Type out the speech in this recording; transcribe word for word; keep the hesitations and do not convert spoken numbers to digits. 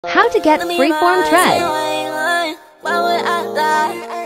How to get freeform thread. Why would I lie?